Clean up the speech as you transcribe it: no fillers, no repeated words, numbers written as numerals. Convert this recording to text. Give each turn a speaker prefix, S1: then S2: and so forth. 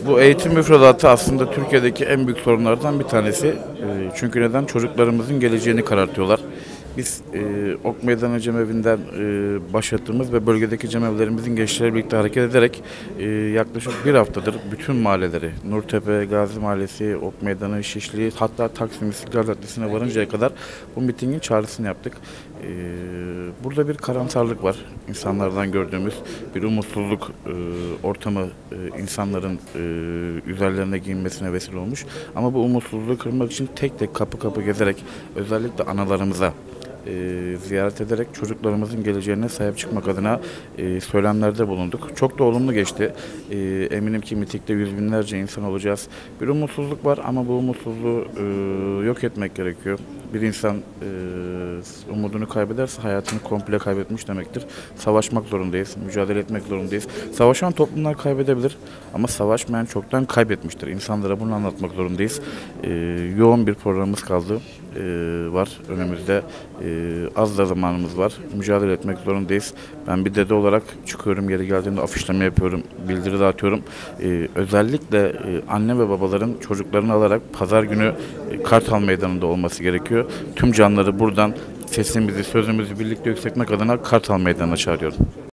S1: Bu eğitim müfredatı aslında Türkiye'deki en büyük sorunlardan bir tanesi. Çünkü neden? Çocuklarımızın geleceğini karartıyorlar. Biz Ok Meydanı Cemevi'nden başlattığımız ve bölgedeki cemevlerimizin gençleriyle birlikte hareket ederek yaklaşık bir haftadır bütün mahalleleri, Nurtepe, Gazi Mahallesi, Ok Meydanı, Şişli, hatta Taksim İstiklal Caddesi'ne varıncaya kadar bu mitingin çağrısını yaptık. Burada bir karamsarlık var. İnsanlardan gördüğümüz bir umutsuzluk ortamı insanların üzerlerine giyinmesine vesile olmuş. Ama bu umutsuzluğu kırmak için tek tek kapı kapı gezerek özellikle analarımıza ziyaret ederek çocuklarımızın geleceğine sahip çıkmak adına söylemlerde bulunduk. Çok da olumlu geçti. Eminim ki mitingde yüz binlerce insan olacağız. Bir umutsuzluk var ama bu umutsuzluğu yok etmek gerekiyor. Bir insan umudunu kaybederse hayatını komple kaybetmiş demektir. Savaşmak zorundayız, mücadele etmek zorundayız. Savaşan toplumlar kaybedebilir ama savaşmayan çoktan kaybetmiştir. İnsanlara bunu anlatmak zorundayız. Yoğun bir programımız kaldı. Var önümüzde. Az da zamanımız var. Mücadele etmek zorundayız. Ben bir dede olarak çıkıyorum, yeri geldiğinde afişleme yapıyorum, bildiri dağıtıyorum. Özellikle anne ve babaların çocuklarını alarak pazar günü Kartal Meydanı'nda olması gerekiyor. Tüm canları buradan sesimizi, sözümüzü birlikte yükseltmek adına Kartal Meydanı'na çağırıyorum.